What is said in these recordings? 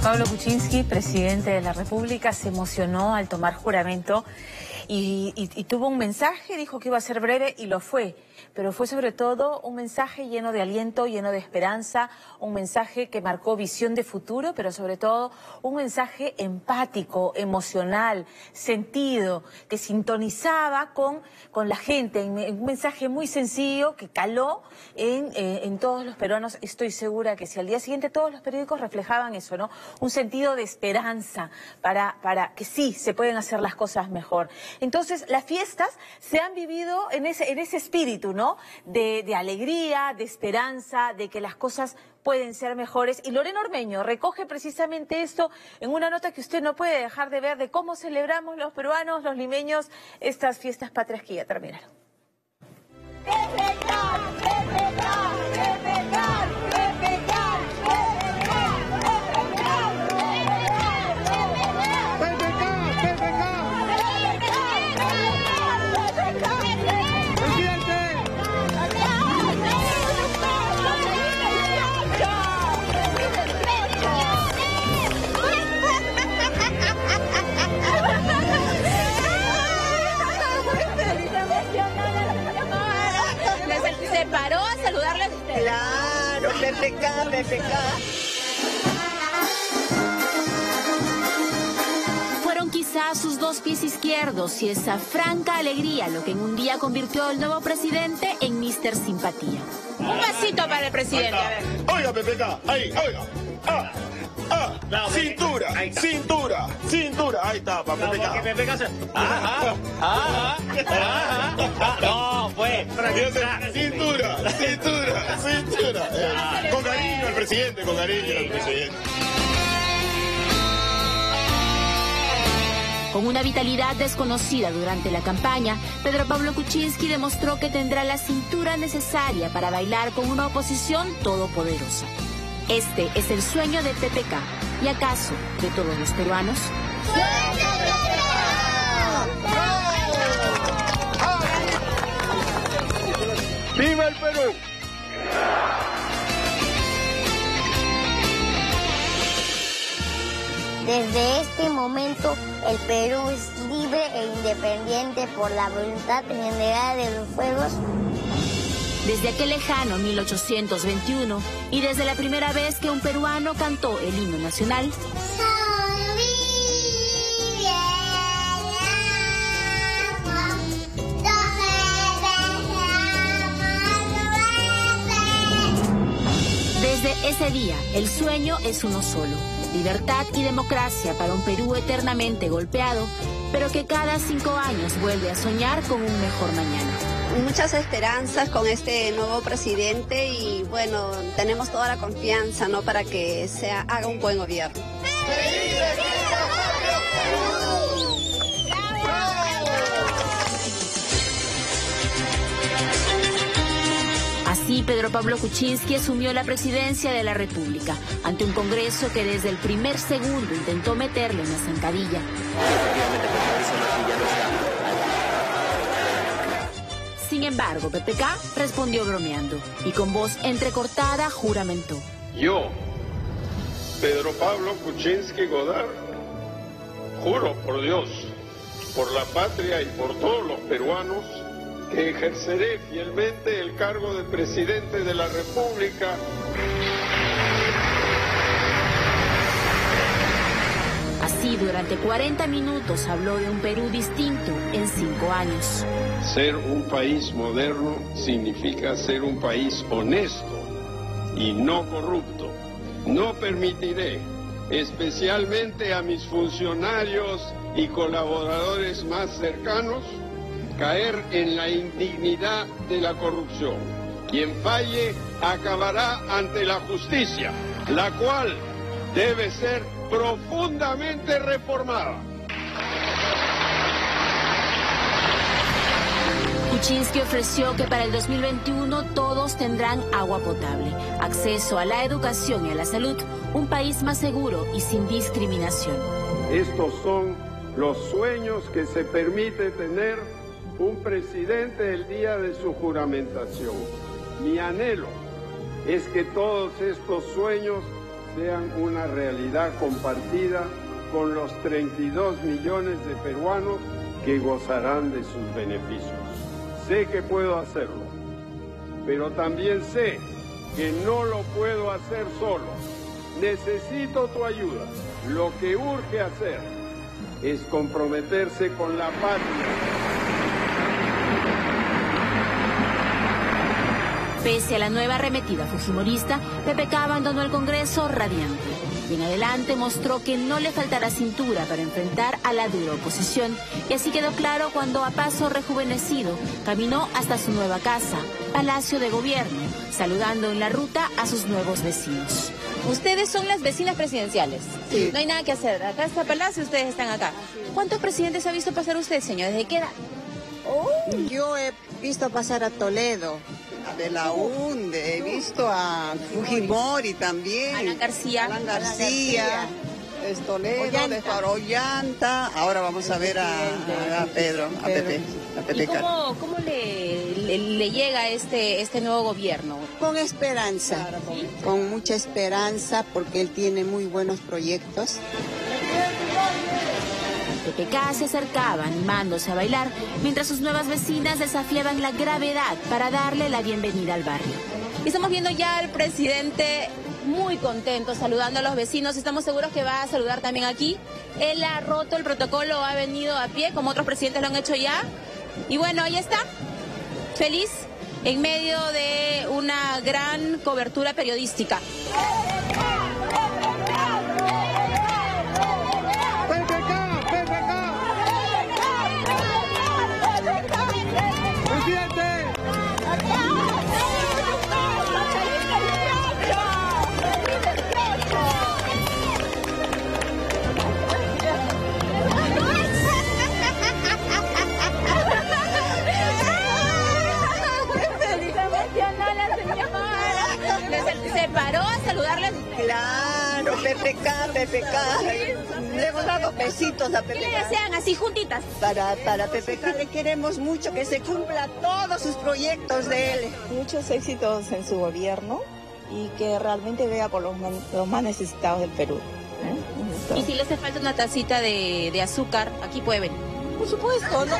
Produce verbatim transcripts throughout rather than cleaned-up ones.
Pablo Kuczynski, presidente de la República, se emocionó al tomar juramento y, y, y tuvo un mensaje, dijo que iba a ser breve y lo fue, pero fue sobre todo un mensaje lleno de aliento, lleno de esperanza, un mensaje que marcó visión de futuro, pero sobre todo un mensaje empático, emocional, sentido, que sintonizaba con, con la gente, un mensaje muy sencillo que caló en, eh, en todos los peruanos. Estoy segura que si al día siguiente todos los periódicos reflejaban eso, ¿no? Un sentido de esperanza para, para que sí, se pueden hacer las cosas mejor. Entonces, las fiestas se han vivido en ese, en ese espíritu, ¿no? De, de alegría, de esperanza, de que las cosas pueden ser mejores. Y Lorena Ormeño recoge precisamente esto en una nota que usted no puede dejar de ver de cómo celebramos los peruanos, los limeños, estas fiestas patrias que ya terminaron. Se paró a saludarles a ustedes. Claro, P P K, P P K. Fueron quizás sus dos pies izquierdos y esa franca alegría lo que en un día convirtió al nuevo presidente en míster Simpatía. Un pasito para el presidente. A ver. Oiga, P P K, ahí, oiga. Ah, ah, no, cintura, cintura, cintura. Ahí está, para no, P P K. P P K se... Ah, ah, ah, ah, no, pues. Cintura, cintura, cintura. Eh, con cariño al presidente, con cariño al presidente. Con una vitalidad desconocida durante la campaña, Pedro Pablo Kuczynski demostró que tendrá la cintura necesaria para bailar con una oposición todopoderosa. Este es el sueño de P P K, y acaso de todos los peruanos. ¡Viva el Perú! Desde este momento, el Perú es libre e independiente por la voluntad general de los pueblos. Desde aquel lejano mil ochocientos veintiuno y desde la primera vez que un peruano cantó el himno nacional, desde ese día el sueño es uno solo: libertad y democracia para un Perú eternamente golpeado, pero que cada cinco años vuelve a soñar con un mejor mañana. Muchas esperanzas con este nuevo presidente y bueno, tenemos toda la confianza, ¿no?, para que se haga un buen gobierno. Así, Pedro Pablo Kuczynski asumió la presidencia de la República ante un Congreso que desde el primer segundo intentó meterle una zancadilla. Sin embargo, P P K respondió bromeando y con voz entrecortada juramentó. Yo, Pedro Pablo Kuczynski Godard, juro por Dios, por la patria y por todos los peruanos, que ejerceré fielmente el cargo de presidente de la República. Así, durante cuarenta minutos habló de un Perú distinto en cinco años. Ser un país moderno significa ser un país honesto y no corrupto. No permitiré, especialmente a mis funcionarios y colaboradores más cercanos, caer en la indignidad de la corrupción. Quien falle acabará ante la justicia, la cual debe ser profundamente reformada. Kuczynski ofreció que para el dos mil veintiuno todos tendrán agua potable, acceso a la educación y a la salud, un país más seguro y sin discriminación. Estos son los sueños que se permite tener un presidente el día de su juramentación. Mi anhelo es que todos estos sueños sean una realidad compartida con los treinta y dos millones de peruanos que gozarán de sus beneficios. Sé que puedo hacerlo, pero también sé que no lo puedo hacer solo. Necesito tu ayuda. Lo que urge hacer es comprometerse con la patria. Pese a la nueva arremetida fujimorista, P P K abandonó el Congreso radiante. Y en adelante mostró que no le faltará cintura para enfrentar a la dura oposición. Y así quedó claro cuando, a paso rejuvenecido, caminó hasta su nueva casa, Palacio de Gobierno, saludando en la ruta a sus nuevos vecinos. Ustedes son las vecinas presidenciales. Sí. No hay nada que hacer. Acá está Palacio, ustedes están acá. ¿Cuántos presidentes ha visto pasar usted, señor? ¿Desde qué edad? Oh. Yo he visto pasar a Toledo, de la U N D, he visto a Fujimori también. Alan García. Alan García. Es Toledo, Ollanta. de Farollanta. Ahora vamos a ver a, a Pedro, a Pepe. A Pepe ¿Y cómo, cómo le, le, le llega este, este nuevo gobierno? Con esperanza, ¿Sí? con mucha esperanza, porque él tiene muy buenos proyectos. P P K se acercaba animándose a bailar, mientras sus nuevas vecinas desafiaban la gravedad para darle la bienvenida al barrio. Y estamos viendo ya al presidente muy contento, saludando a los vecinos. Estamos seguros que va a saludar también aquí. Él ha roto el protocolo, ha venido a pie, como otros presidentes lo han hecho ya. Y bueno, ahí está, feliz, en medio de una gran cobertura periodística. Se paró a saludarles. Claro, P P K, P P K. Le hemos dado besitos a P P K. ¿Qué le desean así juntitas? Para, para P P K le queremos mucho, que se cumpla todos sus proyectos de él. Muchos éxitos en su gobierno y que realmente vea por los, man, los más necesitados del Perú. ¿Eh? Y si le hace falta una tacita de, de azúcar, aquí puede venir. Por supuesto, ¿no?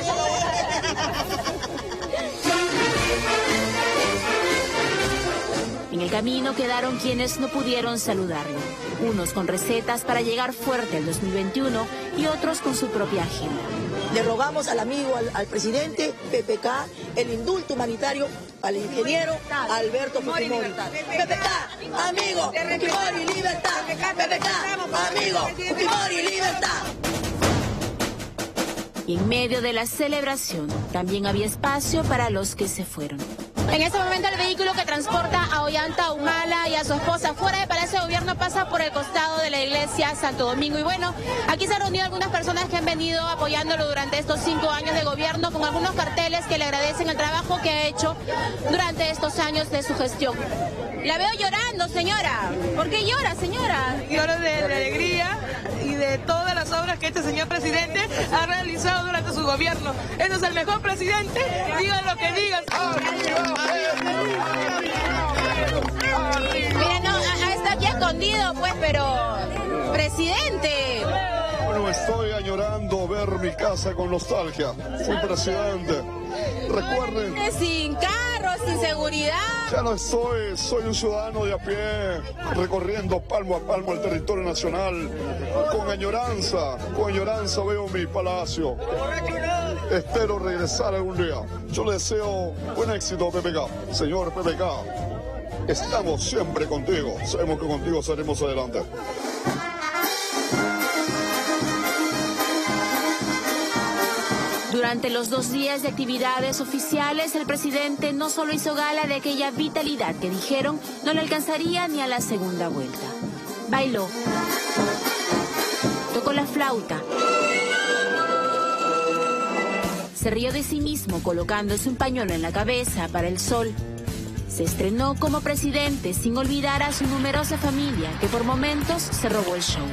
En el camino quedaron quienes no pudieron saludarlo, unos con recetas para llegar fuerte al dos mil veintiuno y otros con su propia agenda. Le rogamos al amigo, al, al presidente P P K, el indulto humanitario al ingeniero Alberto Fujimori. P P K, amigo, Fujimori, libertad. P P K, amigo, Fujimori, libertad. Y en medio de la celebración también había espacio para los que se fueron. En este momento el vehículo que transporta a Ollanta Humala y a su esposa fuera de Palacio de Gobierno pasa por el costado de la iglesia Santo Domingo. Y bueno, aquí se han reunido algunas personas que han venido apoyándolo durante estos cinco años de gobierno con algunos carteles que le agradecen el trabajo que ha hecho durante estos años de su gestión. La veo llorando, señora. ¿Por qué llora, señora? Lloro de, de alegría y de todas las obras que este señor presidente ha realizado durante su gobierno. Este es el mejor presidente, digan lo que digan. Mira, no, a, a está aquí escondido, pues, pero... ¡Presidente! Bueno, estoy añorando ver mi casa con nostalgia. Fui presidente. Recuerden... Sin carro, sin seguridad. Ya no estoy, soy un ciudadano de a pie, recorriendo palmo a palmo el territorio nacional. Con añoranza, con añoranza veo mi palacio. Espero regresar algún día. Yo le deseo buen éxito, P P K. Señor P P K, estamos siempre contigo. Sabemos que contigo salimos adelante. Durante los dos días de actividades oficiales, el presidente no solo hizo gala de aquella vitalidad que dijeron no le alcanzaría ni a la segunda vuelta. Bailó, tocó la flauta, se rió de sí mismo colocándose un pañuelo en la cabeza para el sol. Se estrenó como presidente sin olvidar a su numerosa familia que por momentos se robó el show.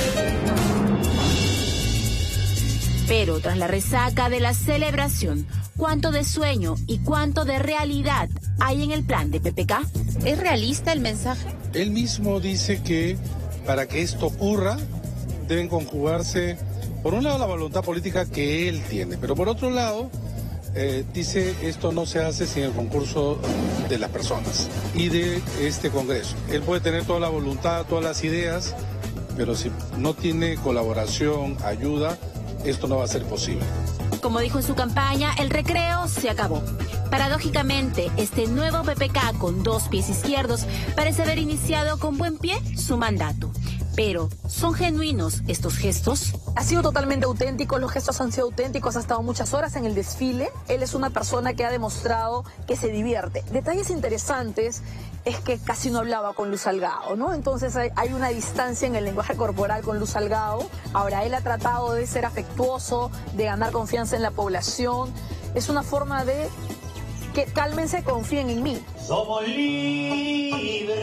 Pero tras la resaca de la celebración, ¿cuánto de sueño y cuánto de realidad hay en el plan de P P K? ¿Es realista el mensaje? Él mismo dice que para que esto ocurra deben conjugarse, por un lado, la voluntad política que él tiene, pero por otro lado, eh, dice esto no se hace sin el concurso de las personas y de este Congreso. Él puede tener toda la voluntad, todas las ideas, pero si no tiene colaboración, ayuda, esto no va a ser posible. Como dijo en su campaña, el recreo se acabó. Paradójicamente, este nuevo P P K con dos pies izquierdos parece haber iniciado con buen pie su mandato. Pero, ¿son genuinos estos gestos? Ha sido totalmente auténtico, los gestos han sido auténticos, ha estado muchas horas en el desfile. Él es una persona que ha demostrado que se divierte. Detalles interesantes es que casi no hablaba con Luz Salgado, ¿no? Entonces hay, hay una distancia en el lenguaje corporal con Luz Salgado. Ahora, él ha tratado de ser afectuoso, de ganar confianza en la población. Es una forma de que cálmense, confíen en mí. Somos libres,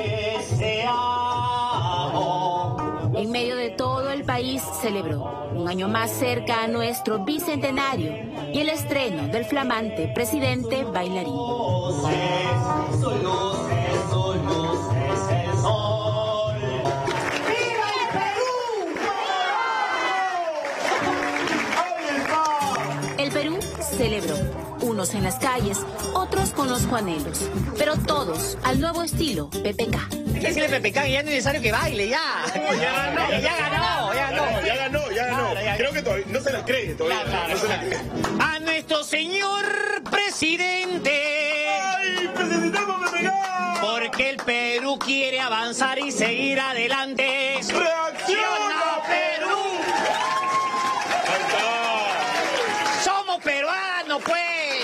seamos. En medio de todo el país celebró un año más cerca a nuestro bicentenario y el estreno del flamante presidente bailarín. Soy luces, soy luces, el sol. ¡Viva el Perú! El Perú celebró, unos en las calles, otros con los juanelos, pero todos al nuevo estilo P P K. Hay que decirle P P K que ya no es necesario que baile, ya. Ya ganó, ya ganó, ya ganó. Ya ganó, ya ganó. Claro, ya. Creo que todavía no se la cree todavía. Claro, claro, no se la claro. cree. A nuestro señor presidente. ¡Ay, necesitamos P P K! Porque el Perú quiere avanzar y seguir adelante. ¡Reacciona, Perú! Somos peruanos, pues.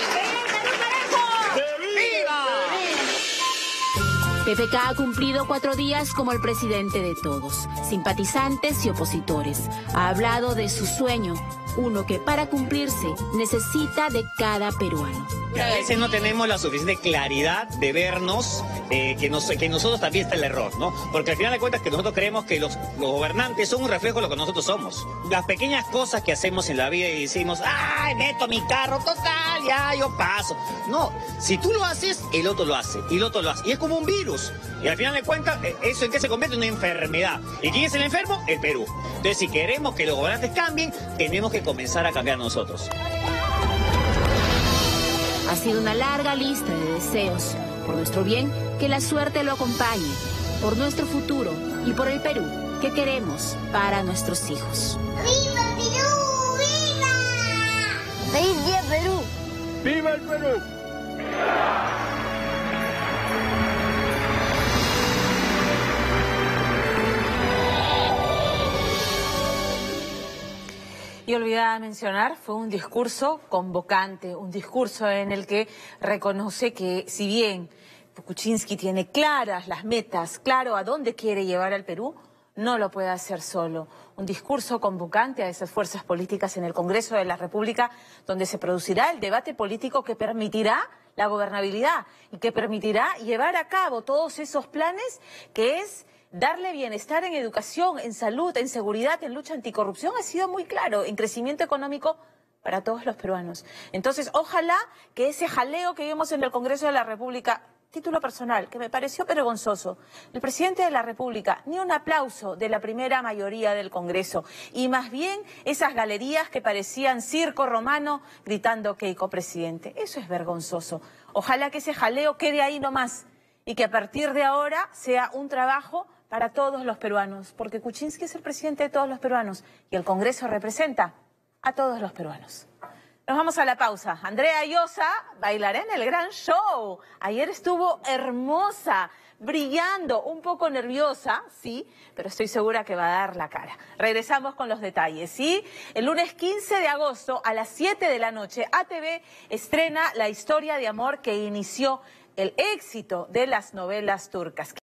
P P K ha cumplido cuatro días como el presidente de todos, simpatizantes y opositores. Ha hablado de su sueño, uno que para cumplirse necesita de cada peruano. A veces no tenemos la suficiente claridad de vernos, eh, que, nos, que nosotros también está el error, ¿no? Porque al final de cuentas que nosotros creemos que los, los gobernantes son un reflejo de lo que nosotros somos. Las pequeñas cosas que hacemos en la vida y decimos, ¡ay, meto mi carro, total, ya, yo paso! No, si tú lo haces, el otro lo hace, y el otro lo hace. Y es como un virus. Y al final de cuentas, ¿eso en qué se convierte? En una enfermedad. ¿Y quién es el enfermo? El Perú. Entonces, si queremos que los gobernantes cambien, tenemos que comenzar a cambiar nosotros. Ha sido una larga lista de deseos. Por nuestro bien, que la suerte lo acompañe. Por nuestro futuro y por el Perú que queremos para nuestros hijos. ¡Viva Perú! ¡Viva! ¡Feliz día, Perú! ¡Viva el Perú! Y olvidaba mencionar, fue un discurso convocante, un discurso en el que reconoce que si bien Kuczynski tiene claras las metas, claro a dónde quiere llevar al Perú, no lo puede hacer solo. Un discurso convocante a esas fuerzas políticas en el Congreso de la República, donde se producirá el debate político que permitirá la gobernabilidad y que permitirá llevar a cabo todos esos planes que es darle bienestar en educación, en salud, en seguridad, en lucha anticorrupción. Ha sido muy claro, en crecimiento económico para todos los peruanos. Entonces, ojalá que ese jaleo que vimos en el Congreso de la República, título personal, que me pareció vergonzoso, el presidente de la República, ni un aplauso de la primera mayoría del Congreso, y más bien esas galerías que parecían circo romano gritando Keiko presidente. Eso es vergonzoso. Ojalá que ese jaleo quede ahí nomás y que a partir de ahora sea un trabajo para todos los peruanos, porque Kuczynski es el presidente de todos los peruanos y el Congreso representa a todos los peruanos. Nos vamos a la pausa. Andrea Llosa bailará en el gran show. Ayer estuvo hermosa, brillando, un poco nerviosa, sí, pero estoy segura que va a dar la cara. Regresamos con los detalles, ¿sí? El lunes quince de agosto a las siete de la noche, A T V estrena la historia de amor que inició el éxito de las novelas turcas.